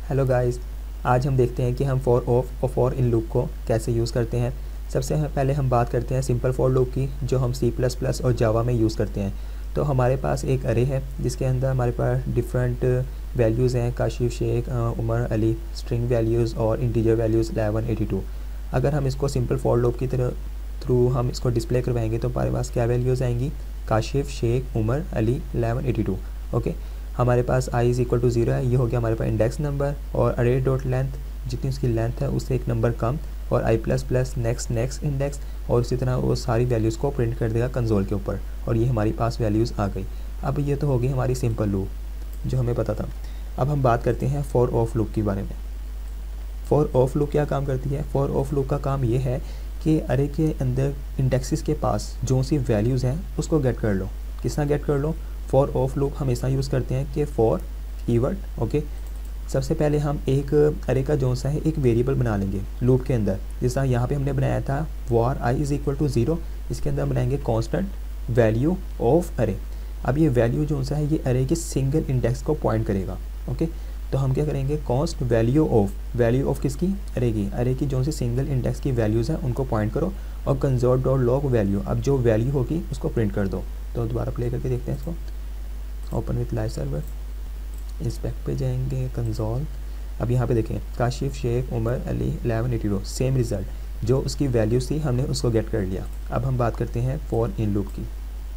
Hello guys, आज हम देखते हैं कि हम फॉर ऑफ और फॉर इन लूप को कैसे यूज़ करते हैं। सबसे पहले हम बात करते हैं सिंपल फॉर लूप की, जो हम C++ और जावा में यूज़ करते हैं। तो हमारे पास एक अरे है जिसके अंदर हमारे पास डिफरेंट वैल्यूज़ हैं, काशिफ, शेख, उमर, अली, स्ट्रिंग वैल्यूज़ और इंटीजर वैल्यूज़ 11, 82। अगर हम इसको सिंपल फॉर लूप की तरह थ्रू हम इसको डिस्प्ले करवाएंगे तो हमारे पास क्या वैल्यूज़ आएंगी? काशिफ, शेख, उमर, अली, 11, 82। ओके, हमारे पास i इज़ इक्वल टू 0 है, ये हो गया हमारे पास इंडेक्स नंबर, और अरे डॉट लेंथ, जितनी उसकी लेंथ है उससे एक नंबर कम, और i plus plus next index, और इसी तरह वो सारी वैल्यूज़ को प्रिंट कर देगा कंसोल के ऊपर, और ये हमारे पास वैल्यूज़ आ गई। अब ये तो होगी हमारी सिंपल लूप जो हमें पता था। अब हम बात करते हैं फॉर ऑफ लूप के बारे में। फॉर ऑफ लूप क्या काम करती है? फॉर ऑफ लूप का काम ये है कि अरे के अंदर इंडेक्सेस के पास जो सी वैल्यूज़ हैं उसको गेट कर लो। किस तरह गेट कर लो? फॉर ऑफ लूप हम ऐसा यूज़ करते हैं कि फॉर कीवर्ड, ओके, सबसे पहले हम एक अरे का जो सा है एक वेरिएबल बना लेंगे लूप के अंदर। जैसा यहाँ पे हमने बनाया था var i is equal to 0, इसके अंदर बनाएंगे कांस्टेंट वैल्यू ऑफ अरे। अब ये वैल्यू जो सा है ये अरे के सिंगल इंडेक्स को पॉइंट करेगा। ओके, तो हम क्या करेंगे? कॉन्स्ट वैल्यू ऑफ किसकी? अरे की जो सी सिंगल इंडेक्स की वैल्यूज़ हैं उनको पॉइंट करो, और कंसोल डॉट लॉग वैल्यू, अब जो वैल्यू होगी उसको प्रिंट कर दो। तो दोबारा प्ले करके देखते हैं इसको। ओपन विथ लाइव सर्वर, इस बैक पे जाएंगे, कंसोल। अब यहाँ पे देखें काशिफ, शेख, उमर, अली, 11, 82, सेम रिज़ल्ट, जो उसकी वैल्यूज़ थी हमने उसको गेट कर लिया। अब हम बात करते हैं फॉर इन लूप की।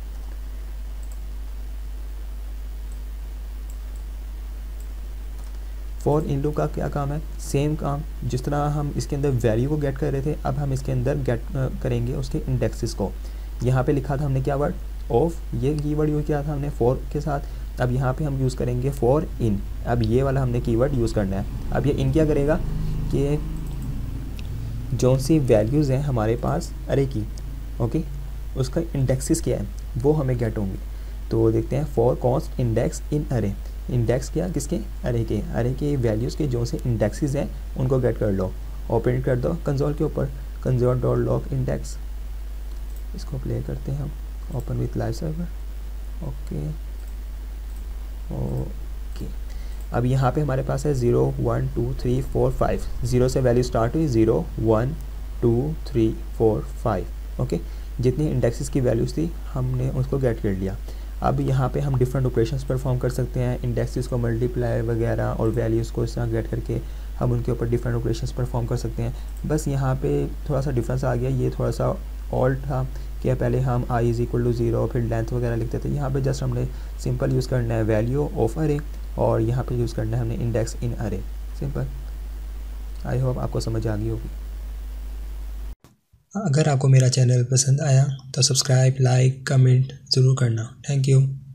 फॉर इन लूप का क्या काम है? सेम काम, जिस तरह हम इसके अंदर वैल्यू को गेट कर रहे थे, अब हम इसके अंदर गेट करेंगे उसके इंडेक्सेस को। यहाँ पे लिखा था हमने क्या वर्ड? ऑफ, ये कीवर्ड यूज़ किया था हमने फॉर के साथ। अब यहाँ पे हम यूज़ करेंगे फॉर इन। अब ये वाला हमने कीवर्ड यूज़ करना है। अब ये इन क्या करेगा कि जो सी वैल्यूज़ हैं हमारे पास अरे की, ओके, उसका इंडेक्सेस क्या है वो हमें गेट होंगे। तो देखते हैं फॉर कॉन्स्ट इंडेक्स इन अरे। इंडेक्स क्या? किसके? अरे के वैल्यूज़ के जो से इंडेक्सेस हैं उनको गेट कर लो और प्रिंट कर दो कंसोल के ऊपर, कंसोल डॉट लॉग इंडेक्स। इसको प्ले करते हैं हम, open with live server. Okay, अब यहाँ पे हमारे पास है 0, 1, 2, 3, 4, 5। 0 से वैल्यू स्टार्ट हुई, 0, 1, 2, 3, 4, 5। ओके, जितनी इंडेक्सेस की वैल्यूज़ थी हमने उसको गेट कर लिया। अब यहाँ पे हम डिफरेंट ऑपरेशंस परफॉर्म कर सकते हैं, इंडेक्सेस को मल्टीप्लाई वगैरह और वैल्यूज़ को इस तरह गेट करके हम उनके ऊपर डिफरेंट ऑपरेशंस परफॉर्म कर सकते हैं। बस यहाँ पे थोड़ा सा डिफरेंस आ गया, ये थोड़ा सा ऑल्ट था कि पहले हम i इज़ इक्वल टू 0 फिर लेंथ वगैरह लिखते थे। यहाँ पे जस्ट हमने सिंपल यूज़ करना है वैल्यू ऑफ अरे, और यहाँ पे यूज़ करना है हमने इंडेक्स इन अरे। सिंपल। आई होप आपको समझ आ गई होगी। अगर आपको मेरा चैनल पसंद आया तो सब्सक्राइब, लाइक, कमेंट ज़रूर करना। Thank you.